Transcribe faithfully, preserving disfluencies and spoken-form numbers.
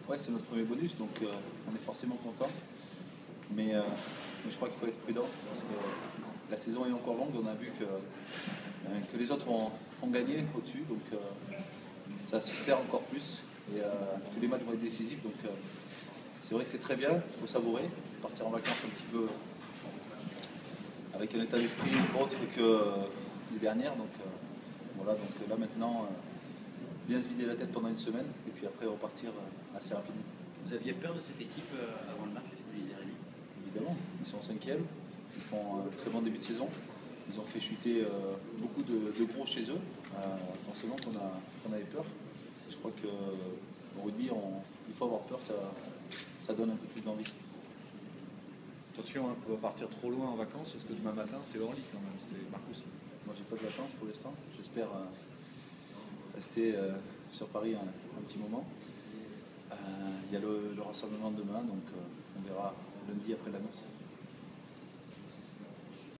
Ouais, c'est notre premier bonus, donc euh, on est forcément content. Mais, euh, mais je crois qu'il faut être prudent parce que la saison est encore longue. On a vu que, euh, que les autres ont, ont gagné au-dessus, donc euh, ça se serre encore plus. Et euh, tous les matchs vont être décisifs, donc euh, c'est vrai que c'est très bien. Il faut savourer, partir en vacances un petit peu avec un état d'esprit autre que euh, les dernières. Donc euh, voilà, donc là maintenant, euh, bien se vider la tête pendant une semaine et puis après repartir euh, assez rapidement. Vous aviez peur de cette équipe euh, avant le match de l'Israël? Évidemment, ils sont cinquième, ils font un très bon début de saison. Ils ont fait chuter euh, beaucoup de, de gros chez eux. Euh, forcément qu'on a, qu'on avait peur. Je crois que au rugby, on, il faut avoir peur, ça, ça donne un peu plus d'envie. Attention, il hein, ne faut pas partir trop loin en vacances parce que demain matin c'est Orly quand même, c'est Marcoussis. Moi j'ai pas de vacances pour l'instant. J'espère euh, rester euh, sur Paris un, un petit moment. Il euh, y a le, le rassemblement demain, donc euh, on verra lundi après l'annonce.